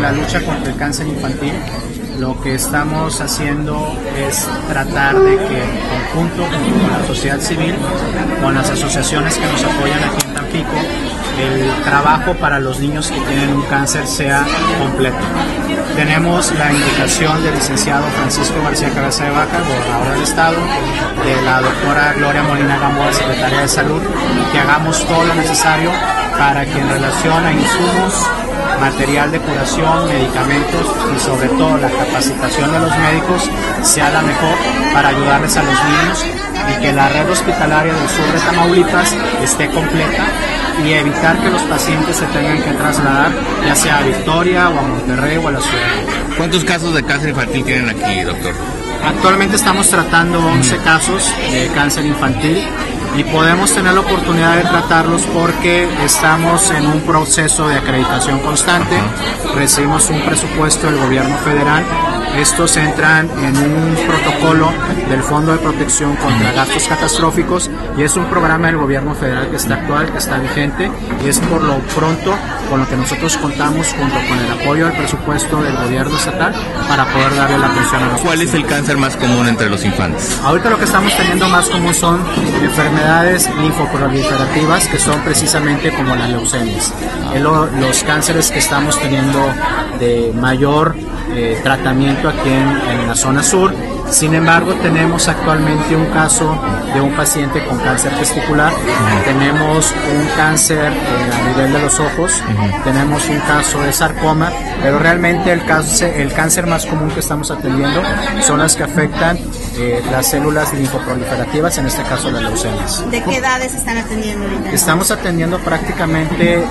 la lucha contra el cáncer infantil, lo que estamos haciendo es tratar de que en conjunto con la sociedad civil, con las asociaciones que nos apoyan aquí en Tampico, el trabajo para los niños que tienen un cáncer sea completo. Tenemos la indicación del licenciado Francisco García Cabeza de Vaca, gobernador del estado, de la doctora Gloria Molina Gamboa, secretaria de Salud, que hagamos todo lo necesario para que en relación a insumos, material de curación, medicamentos y sobre todo la capacitación de los médicos sea la mejor para ayudarles a los niños y que la red hospitalaria del sur de Tamaulipas esté completa y evitar que los pacientes se tengan que trasladar ya sea a Victoria o a Monterrey o a la ciudad. ¿Cuántos casos de cáncer infantil tienen aquí, doctor? Actualmente estamos tratando 11 casos de cáncer infantil y podemos tener la oportunidad de tratarlos porque estamos en un proceso de acreditación constante, recibimos un presupuesto del gobierno federal, estos entran en un protocolo del Fondo de Protección contra Gastos Catastróficos y es un programa del gobierno federal que está actual, que está vigente y es por lo pronto con lo que nosotros contamos junto con el apoyo del presupuesto del gobierno estatal para poder darle la atención a los ¿Cuál es el cáncer más común entre los infantes? Ahorita lo que estamos teniendo más común son enfermedades linfoproliferativas que son precisamente como las leucemias. Los cánceres que estamos teniendo de mayor tratamiento aquí en la zona sur. Sin embargo, tenemos actualmente un caso de un paciente con cáncer testicular, tenemos un cáncer a nivel de los ojos, tenemos un caso de sarcoma, pero realmente el cáncer más común que estamos atendiendo son las que afectan las células linfoproliferativas, en este caso las leucemias. ¿De qué edades están atendiendo ahorita? Estamos atendiendo prácticamente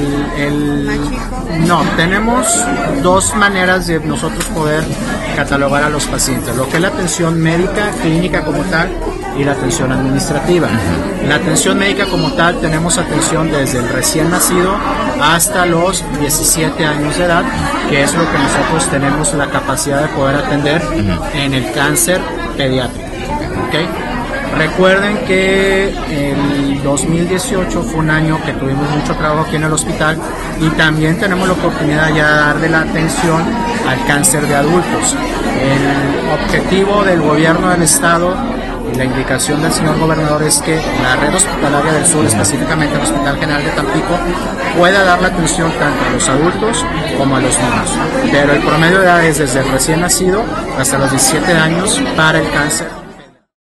No, tenemos dos maneras de nosotros poder catalogar a los pacientes, lo que es la atención médica, clínica como tal, y la atención administrativa. La atención médica como tal tenemos atención desde el recién nacido hasta los 17 años de edad, que es lo que nosotros tenemos la capacidad de poder atender en el cáncer pediátrico. ¿Okay? Recuerden que el 2018 fue un año que tuvimos mucho trabajo aquí en el hospital y también tenemos la oportunidad ya de darle la atención al cáncer de adultos. El objetivo del gobierno del estado y la indicación del señor gobernador es que la red hospitalaria del sur, específicamente el Hospital General de Tampico, pueda dar la atención tanto a los adultos como a los niños. Pero el promedio de edad es desde el recién nacido hasta los 17 años para el cáncer.